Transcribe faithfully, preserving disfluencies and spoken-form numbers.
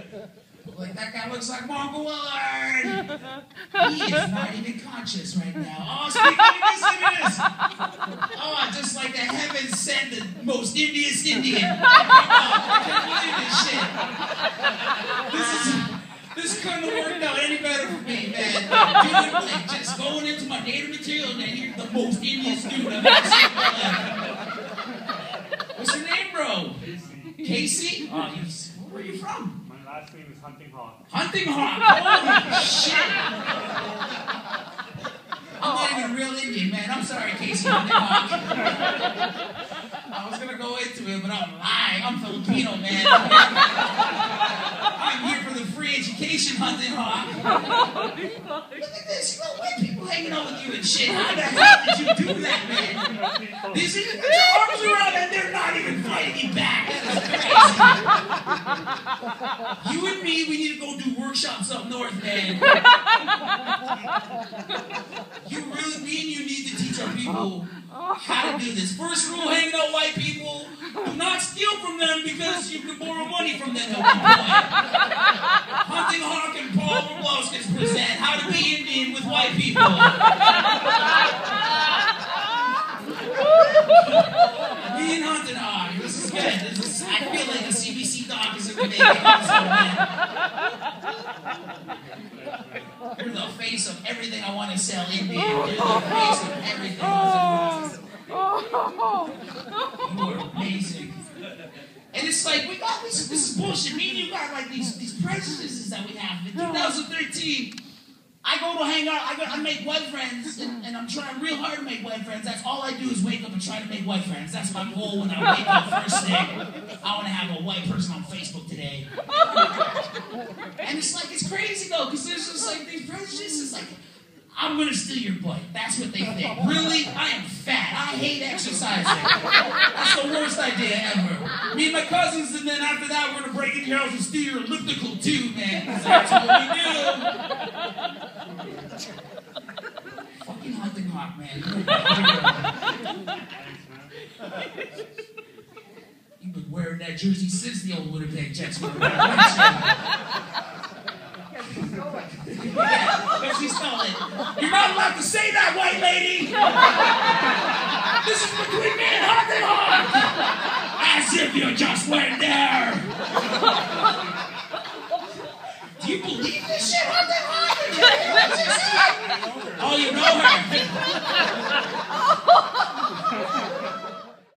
Like, that guy looks like Marco Willard. He is not even conscious right now. Oh, speaking of this, look at this. Oh, just like the heavens sent the most Indianest Indian. Oh, I can't believe this shit. This is... This couldn't have worked out any better for me, man. Doing like just going into my native material and then you're the most Indian student I've ever seen in my life. What's your name, bro? Casey. Casey? Oh, you, where are you from? My last name is Hunting Hawk. Hunting Hawk? Holy shit! I'm not even a real Indian, man. I'm sorry, Casey Hunting Hawk. I was gonna go into it, but I'm lying. I'm Filipino, man. I'm here for the free education, Hunting Hawk. Look at this. You got white people hanging out with you and shit. How the hell did you do that, man? These are put your arms around and they're not even fighting you back. That is crazy. You and me, we need to go do workshops up north, man. You really, me and you need to teach our people how to do this. First rule, hanging out white people, do not steal from them because you can borrow money from them at one point. Hunting Hawk and Paul Rabliauskas present How to Be Indian with White People. Me and Hunting Hawk, this is good. This is, I feel like a C B C doc is going to make it episode, man. You're the face of everything I want to sell Indian. You're the face of everything. You are amazing. And it's like, we got this, this is bullshit. Me and you got like these, these prejudices that we have. In two thousand thirteen, I go to hang out, I, go, I make white friends, and, and I'm trying real hard to make white friends. That's all I do is wake up and try to make white friends. That's my goal when I wake up first thing. I want to have a white person on Facebook today. And it's like, it's crazy though, because there's just like these prejudices, like, I'm going to steal your butt. That's what they think. Really? I am fat. I hate exercising. That's the worst idea ever. Me and my cousins, and then after that, we're going to break into your house and steal your elliptical too, man. Because that's what we do. Fucking Hunting Hawk, man. You've been wearing that jersey since the old Winnipeg Jets were around. Yeah, she stole it. You're not allowed to say that, white lady! This is between me and Hunting Hawk! As if you just went there! Do you believe this shit, Hunting Hawk? Oh, you know her!